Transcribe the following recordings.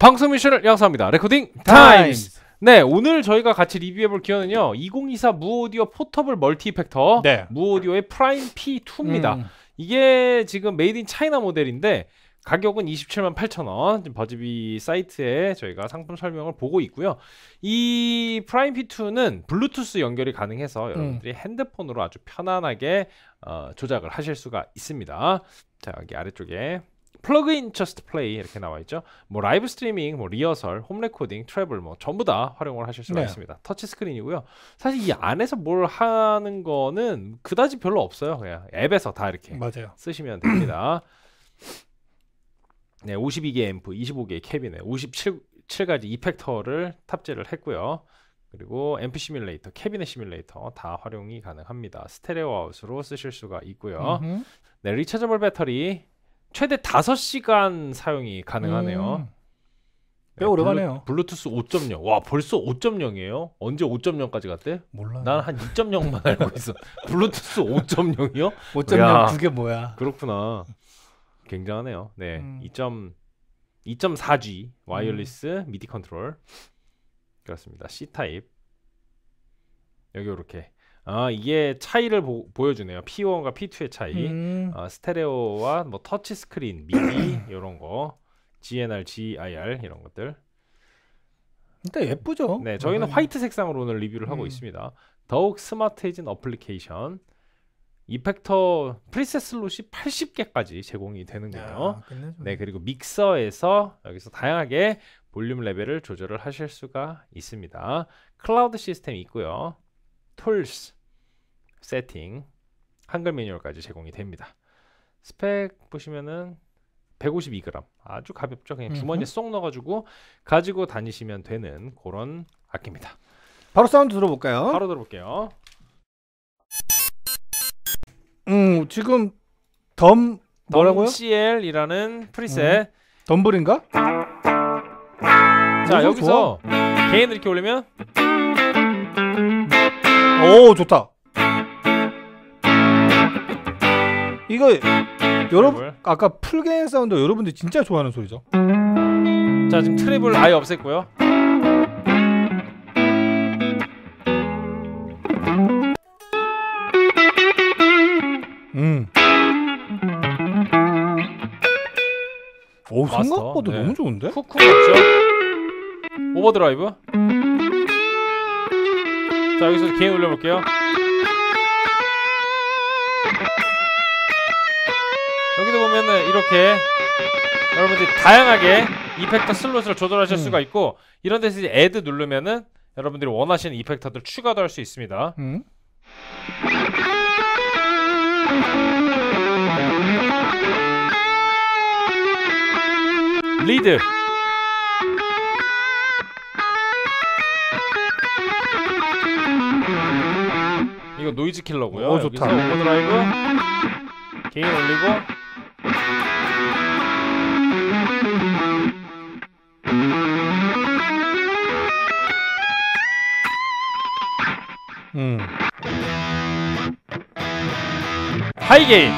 방송 미션을 양성합니다. 레코딩 타임스. 네, 오늘 저희가 같이 리뷰해볼 기어는요 2024 무오디오 포터블 멀티 이펙터, 네. 무오디오의 프라임 P2입니다. 이게 지금 메이드 인 차이나 모델인데 가격은 278,000원. 지금 버즈비 사이트에 저희가 상품 설명을 보고 있고요. 이 프라임 P2는 블루투스 연결이 가능해서 여러분들이 핸드폰으로 아주 편안하게 조작을 하실 수가 있습니다. 자, 여기 아래쪽에 플러그인 저스트 플레이 이렇게 나와 있죠. 뭐 라이브 스트리밍, 뭐 리허설, 홈 레코딩, 트래블 뭐 전부 다 활용을 하실 수가 있습니다. 터치 스크린이고요. 사실 이 안에서 뭘 하는 거는 그다지 별로 없어요. 그냥 앱에서 다 이렇게 맞아요. 쓰시면 됩니다. 네, 52개 앰프, 25개의 캐비넷, 57가지 이펙터를 탑재를 했고요. 그리고 앰프 시뮬레이터, 캐비넷 시뮬레이터 다 활용이 가능합니다. 스테레오 아웃으로 쓰실 수가 있고요. 네, 리차저블 배터리 최대 5시간 사용이 가능하네요. 꽤 오래가네요. 블루투스 5.0. 와, 벌써 5.0이에요? 언제 5.0까지 갔대? 몰라. 난 한 2.0만 알고 있어. 블루투스 5.0이요? 5.0 그게 뭐야? 그렇구나. 굉장하네요. 네, 2.4G 와이어리스 미디 컨트롤. 그렇습니다. C 타입. 여기 이렇게. 이게 차이를 보여주네요. P1과 P2의 차이. 스테레오와 뭐 터치 스크린, 미디 이런 거, GNR, GIR 이런 것들. 일단 예쁘죠. 네, 저희는 화이트 색상으로 오늘 리뷰를 하고 있습니다. 더욱 스마트해진 어플리케이션. 이펙터 프리셋 슬롯이 80개까지 제공이 되는군요. 네, 그리고 믹서에서 여기서 다양하게 볼륨 레벨을 조절을 하실 수가 있습니다. 클라우드 시스템이 있고요. 툴스, 세팅, 한글 매뉴얼까지 제공이 됩니다. 스펙 보시면은 152g, 아주 가볍죠. 그냥 주머니에 쏙 넣어가지고 가지고 다니시면 되는 그런 악기입니다. 바로 사운드 들어볼까요? 바로 들어볼게요. 지금 뭐라고요? CL이라는 프리셋. 덤블인가? 자, 여기서 개인 이렇게 올리면 오, 좋다. 이거 여러분 아까 풀게임 사운드 여러분들 진짜 좋아하는 소리죠. 자, 지금 트랩을 아예 없앴고요. 오, 생각보다 너무 좋은데? 쿡쿡 맞죠? 오버드라이브. 자, 여기서 개인 올려볼게요. 여기도 보면은 이렇게 여러분들이 다양하게 이펙터 슬롯을 조절하실 수가 있고, 이런 데서 이제 애드 누르면은 여러분들이 원하시는 이펙터들 추가도 할 수 있습니다. 리드. 이거 노이즈 킬러고요. 오, 좋다. 여기서 오버드라이브 개인 올리고 하이 게인.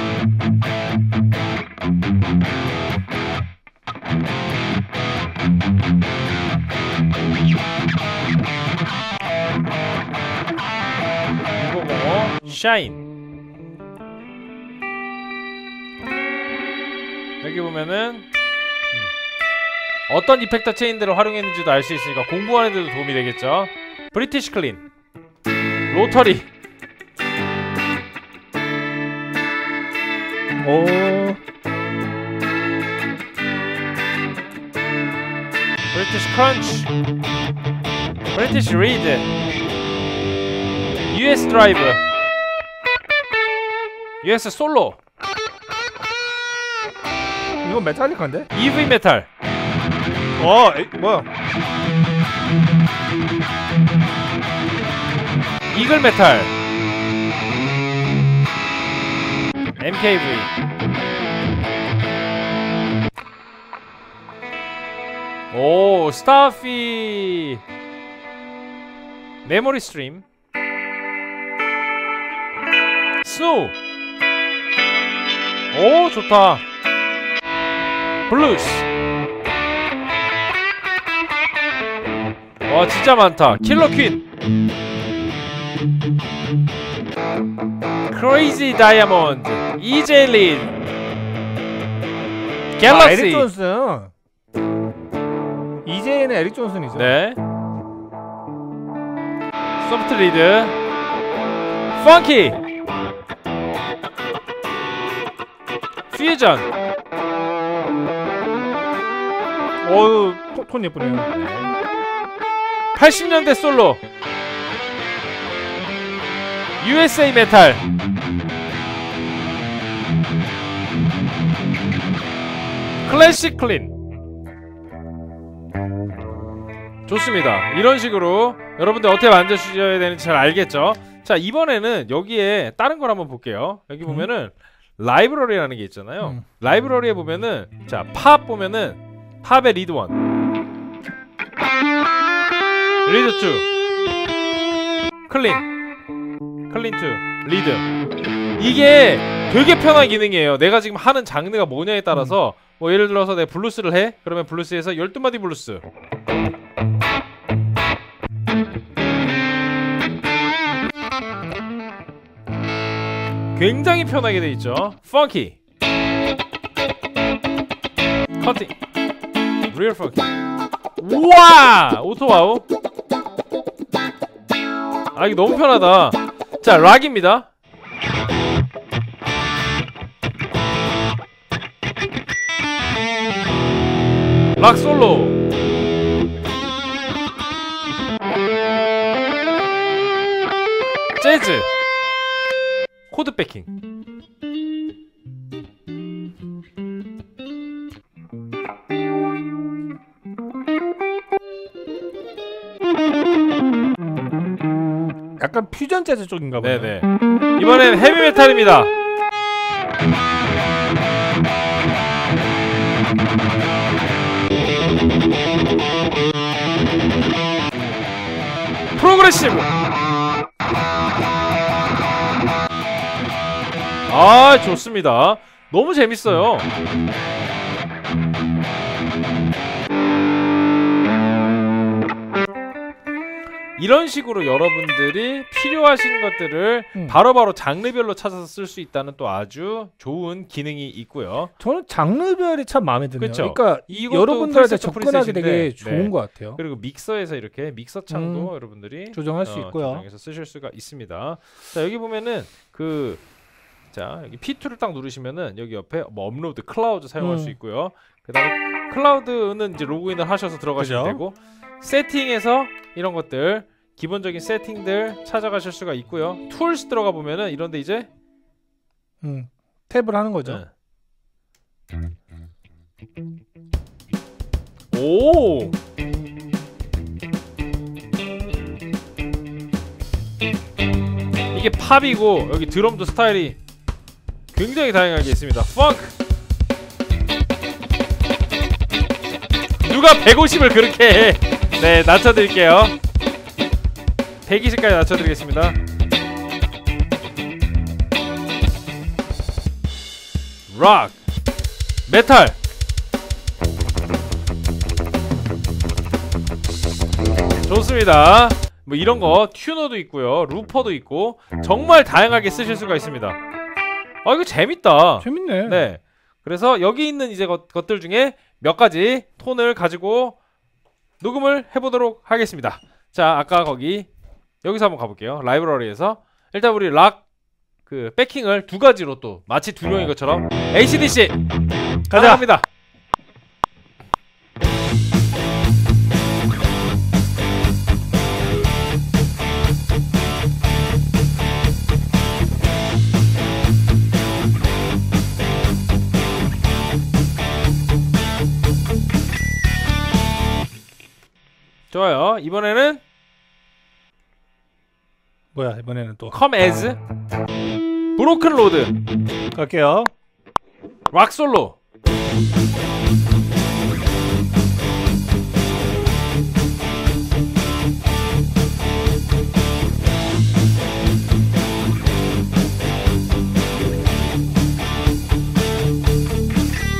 샤인. 여기 보면은 어떤 이펙터 체인들을 활용했는지도 알 수 있으니까 공부하는 데도 도움이 되겠죠. 브리티시 클린, 로터리. 오, 브리티시 크런치, 브리티시 리드, US 드라이브, US 솔로. 이건 메탈리카인데? EV 메탈. 뭐야? 이글 메탈. MKV. 오, 스타피. 메모리 스트림. 스노우. 오, 좋다. 블루스. 와 진짜 많다. 킬러 퀸, 크레이지 다이아몬드, 이젤린, 갤럭시. 에릭 존슨. 이제는 에릭 존슨이죠. 네. 소프트 리드, 펑키, 퓨전. 어우, 톤 예쁘네요. 80년대 솔로, USA 메탈, 클래식 클린. 좋습니다. 이런 식으로 여러분들 어떻게 만드셔야 되는지 잘 알겠죠? 자, 이번에는 여기에 다른 걸 한번 볼게요. 여기 보면은 라이브러리라는 게 있잖아요. 라이브러리에 보면은, 자, 팝 보면은 팝의 리드 1, 리드 2, 클린 2, 리드. 이게 되게 편한 기능이에요. 내가 지금 하는 장르가 뭐냐에 따라서 뭐 예를 들어서 내가 블루스를 해? 그러면 블루스에서 12마디 블루스, 굉장히 편하게 돼 있죠. 펑키, 커팅, 리얼 펑키. 우와! 오토 와우. 아, 이거 너무 편하다. 자, 락입니다. 락 솔로, 재즈, 코드 백킹. 약간 퓨전 재즈 쪽인가 보네. 네네. 이번엔 헤비메탈입니다. 프로그레시브. 아, 좋습니다. 너무 재밌어요. 이런 식으로 여러분들이 필요하신 것들을 바로바로 장르별로 찾아서 쓸 수 있다는 또 아주 좋은 기능이 있고요. 저는 장르별이 참 마음에 드네요. 그쵸? 그러니까 여러분들한테 접근하기 되게 좋은 네. 것 같아요. 그리고 믹서에서 이렇게 믹서 창도 여러분들이 조정할 수 있고요. 조정해서 쓰실 수가 있습니다. 자, 여기 보면은 자, 여기 P2를 딱 누르시면은 여기 옆에 뭐 업로드, 클라우드 사용할 수 있고요. 그다음에 클라우드는 이제 로그인을 하셔서 들어가시면 그죠? 되고, 세팅에서 이런 것들 기본적인 세팅들 찾아가실 수가 있고요. 툴스 들어가 보면은 이런데 이제 탭을 하는 거죠. 오! 이게 팝이고 여기 드럼도 스타일이 굉장히 다양하게 있습니다. 펑크! 누가 150을 그렇게 해? 네, 낮춰드릴게요. 120까지 낮춰드리겠습니다. 락, 메탈, 좋습니다. 뭐 이런 거 튜너도 있고요, 루퍼도 있고 정말 다양하게 쓰실 수가 있습니다. 아, 이거 재밌다. 재밌네. 네, 그래서 여기 있는 이제 것들 중에 몇 가지 톤을 가지고 녹음을 해보도록 하겠습니다. 자, 아까 여기서 한번 가볼게요. 라이브러리에서 일단 우리 락 백킹을 두 가지로 또 마치 두 명인 것처럼 AC/DC 가자. 갑니다. 좋아요. 이번에는 뭐야, 이번에는 또 Come As, 브로큰 로드, 갈게요. 락 솔로,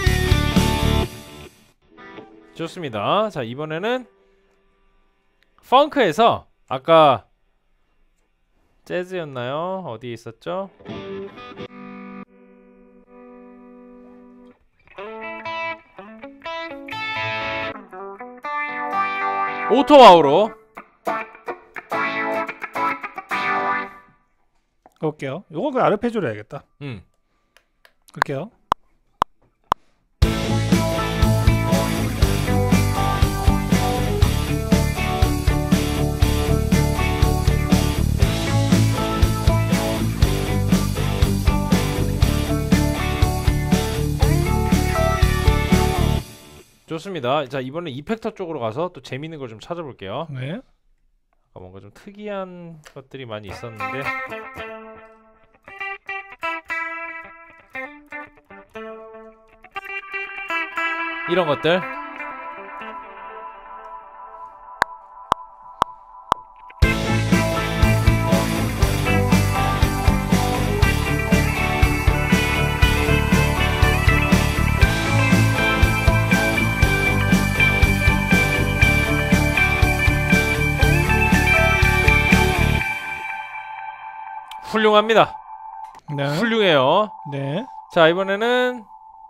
좋습니다. 자, 이번에는 펑크에서 아까 재즈였나요? 어디에 있었죠? 오토와우로 볼게요. 요거 그 아르페지오로 해야겠다. 볼게요. 좋습니다. 자, 이번에 이펙터 쪽으로 가서 또 재밌는 걸 좀 찾아볼게요. 네. 뭔가 좀 특이한 것들이 많이 있었는데 이런 것들. 훌륭합니다. 네. 훌륭해요. 네. 자, 이번에는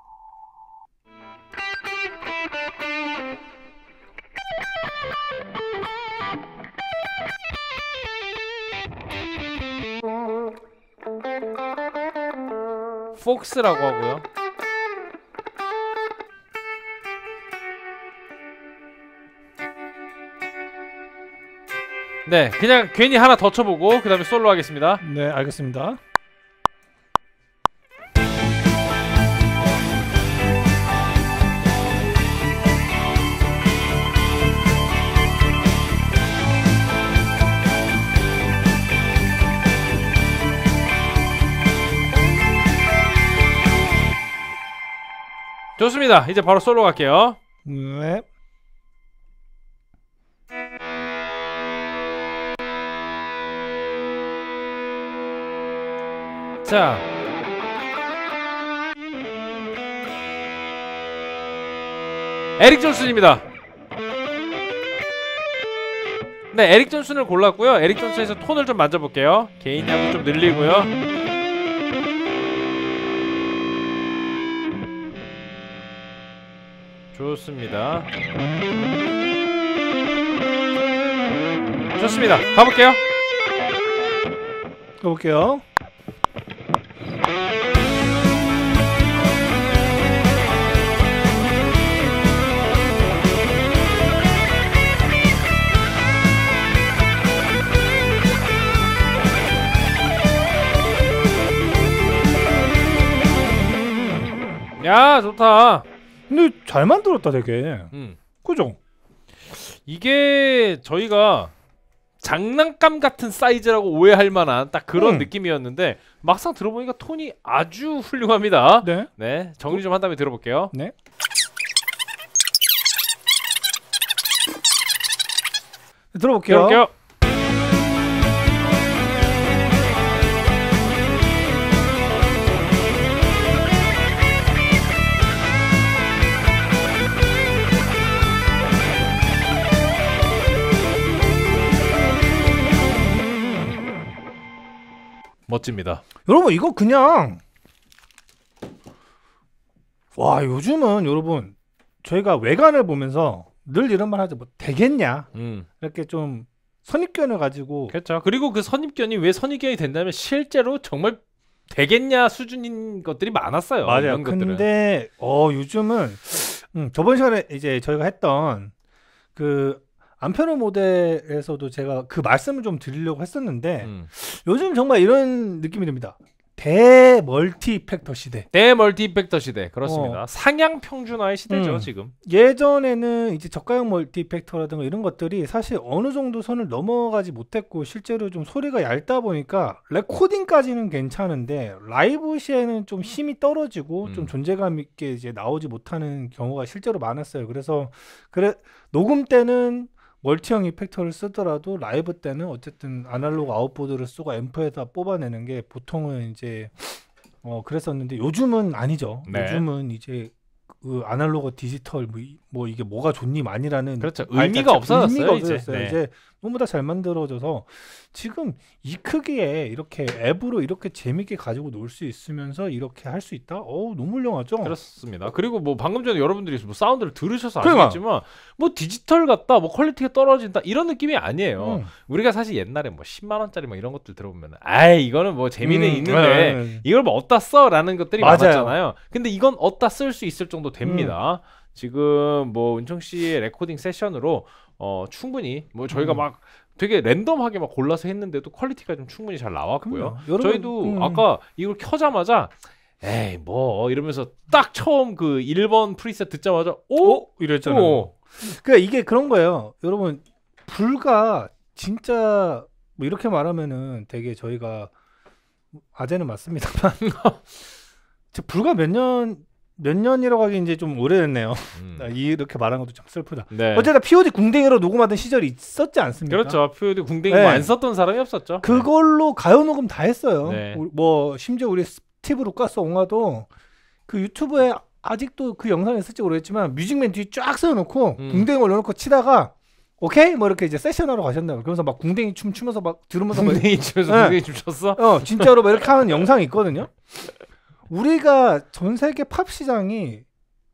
폭스라고 하고요. 네, 그냥 괜히 하나 더 쳐보고 그 다음에 솔로 하겠습니다. 네, 알겠습니다. 좋습니다. 이제 바로 솔로 갈게요. 네. 자, 에릭 존슨입니다. 네, 에릭 존슨을 골랐고요. 에릭 존슨에서 톤을 좀 만져볼게요. 개인 양도 좀 늘리고요. 좋습니다. 좋습니다. 가볼게요. 가볼게요. 야, 좋다. 근데 잘 만들었다 되게. 그죠? 이게 저희가 장난감 같은 사이즈라고 오해할 만한 딱 그런 느낌이었는데 막상 들어보니까 톤이 아주 훌륭합니다. 네. 네, 정리 좀 한 다음에 들어볼게요. 네. 들어볼게요. 들어볼게요. 멋집니다. 여러분 이거 그냥 와 요즘은 여러분 저희가 외관을 보면서 늘 이런 말 하죠. 뭐 되겠냐 이렇게 좀 선입견을 가지고 그렇죠. 그리고 그 선입견이 왜 선입견이 된다면 실제로 정말 되겠냐 수준인 것들이 많았어요. 맞아요. 근데 요즘은 저번 시간에 이제 저희가 했던 그 암페로 모델에서도 제가 그 말씀을 좀 드리려고 했었는데 요즘 정말 이런 느낌이 듭니다. 대멀티 이펙터 시대. 대멀티 이펙터 시대. 그렇습니다. 상향 평준화의 시대죠, 지금. 예전에는 이제 저가형 멀티 이펙터라든가 이런 것들이 사실 어느 정도 선을 넘어가지 못했고 실제로 좀 소리가 얇다 보니까 레코딩까지는 괜찮은데 라이브 시에는 좀 힘이 떨어지고 좀 존재감 있게 이제 나오지 못하는 경우가 실제로 많았어요. 그래서 녹음 때는 멀티형 이펙터를 쓰더라도 라이브 때는 어쨌든 아날로그 아웃보드를 쓰고 앰프에다 뽑아내는 게 보통은 이제 그랬었는데 요즘은 아니죠. 네. 요즘은 이제 그 아날로그 디지털 뭐 이게 뭐가 좋니 많이라는 그렇죠. 의미가 없어졌어요. 이제 너무 다 잘 만들어져서 지금 이 크기에 이렇게 앱으로 이렇게 재밌게 가지고 놀 수 있으면서 이렇게 할 수 있다? 너무 훌륭하죠? 그렇습니다. 그리고 뭐 방금 전에 여러분들이 뭐 사운드를 들으셔서 그러니까. 아시겠지만 뭐 디지털 같다, 뭐 퀄리티가 떨어진다 이런 느낌이 아니에요. 우리가 사실 옛날에 뭐 10만 원짜리 뭐 이런 것들 들어보면 아이 이거는 뭐 재미는 있는데 이걸 뭐 어디다 써라는 것들이 맞아요. 많았잖아요. 근데 이건 어디다 쓸 수 있을 정도 됩니다. 지금 뭐 은총 씨의 레코딩 세션으로 충분히 뭐 저희가 막 되게 랜덤하게 막 골라서 했는데도 퀄리티가 좀 충분히 잘 나왔고요. 저희도 아까 이걸 켜자마자 에이 뭐 이러면서 딱 처음 그 1번 프리셋 듣자마자 이랬잖아요. 그러니까 이게 그런 거예요. 여러분 불과 진짜 뭐 이렇게 말하면은 되게 저희가 아재는 맞습니다만 불과 몇 년이라고 하기 이제 좀 오래됐네요. 이렇게 말하는 것도 좀 슬프다. 네. 어쨌든 POD 궁뎅이로 녹음하던 시절이 있었지 않습니까? 그렇죠. POD 궁뎅이 네. 안 썼던 사람이 없었죠. 그걸로 가요 녹음 다 했어요. 네. 뭐 심지어 우리 스티브 루카스 옹아도 그 유튜브에 아직도 그 영상이 있을지 모르겠지만 뮤직맨 뒤에 쫙 세워놓고 궁뎅이 올려놓고 치다가 오케이 뭐 이렇게 이제 세션하러 가셨나요? 그러면서 막 궁뎅이 춤 추면서 막 들으면서 궁뎅이 추면서 네. 궁뎅이 춤 췄어? 진짜로 막 이렇게 하는 영상이 있거든요. 우리가 전 세계 팝 시장이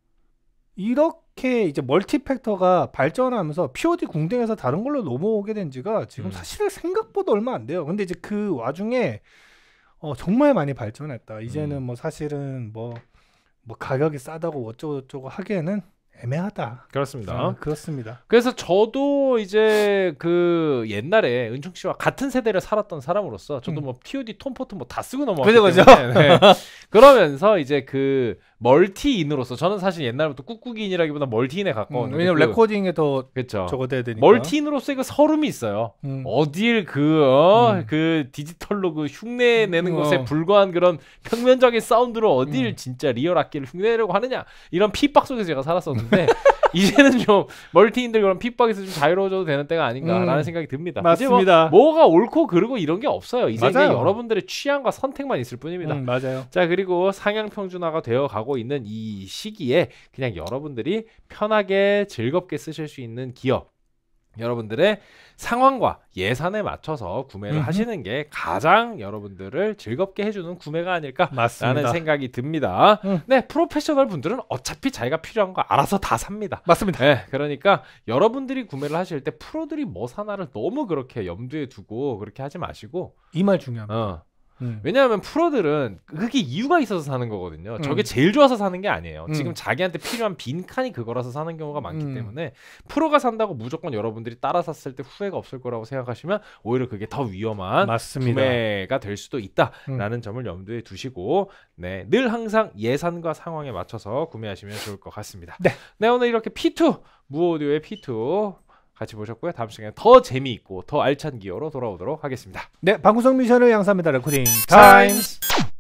이렇게 이제 멀티팩터가 발전하면서 POD 궁뎅에서 다른 걸로 넘어오게 된 지가 지금 사실 생각보다 얼마 안 돼요. 근데 이제 그 와중에 정말 많이 발전했다. 이제는 뭐 사실은 뭐 가격이 싸다고 어쩌고저쩌고 하기에는 애매하다. 그렇습니다. 그렇습니다. 그래서 저도 이제 그 옛날에 은총 씨와 같은 세대를 살았던 사람으로서 저도 뭐 POD 톰포트 뭐 다 쓰고 넘어왔기 때문에 네. 그러면서 이제 그 멀티인으로서 저는 사실 옛날부터 꾹꾹이인이라기보다 멀티인에 가까웠는데 왜냐면 레코딩에 더 그렇죠. 저거 돼야 되니까 멀티인으로서 이거 서름이 있어요. 어딜 그 디지털로 그 흉내 내는 것에 불과한 그런 평면적인 사운드로 어딜 진짜 리얼 악기를 흉내내려고 하느냐 이런 핍박 속에서 제가 살았었는데 이제는 좀 멀티인들 그런 핍박에서 좀 자유로워져도 되는 때가 아닌가라는 생각이 듭니다. 맞습니다. 뭐가 옳고 그르고 이런 게 없어요. 이제 여러분들의 취향과 선택만 있을 뿐입니다. 맞아요. 자 그리고 상향 평준화가 되어 가고 있는 이 시기에 그냥 여러분들이 편하게 즐겁게 쓰실 수 있는 기업 여러분들의 상황과 예산에 맞춰서 구매를 하시는 게 가장 여러분들을 즐겁게 해주는 구매가 아닐까라는 생각이 듭니다. 네, 프로페셔널 분들은 어차피 자기가 필요한 거 알아서 다 삽니다. 맞습니다. 네, 그러니까 여러분들이 구매를 하실 때 프로들이 뭐 사나를 너무 그렇게 염두에 두고 그렇게 하지 마시고 이 말 중요합니다. 왜냐하면 프로들은 그게 이유가 있어서 사는 거거든요. 저게 제일 좋아서 사는 게 아니에요. 지금 자기한테 필요한 빈칸이 그거라서 사는 경우가 많기 때문에 프로가 산다고 무조건 여러분들이 따라 샀을 때 후회가 없을 거라고 생각하시면 오히려 그게 더 위험한 구매가 될 수도 있다라는 점을 염두에 두시고 네, 늘 항상 예산과 상황에 맞춰서 구매하시면 좋을 것 같습니다. 네, 오늘 이렇게 P2 무오디오의 P2 같이 보셨고요. 다음 시간에 더 재미있고 더 알찬 기어로 돌아오도록 하겠습니다. 네, 방구석 미션을 양산합니다. 레코딩 타임스.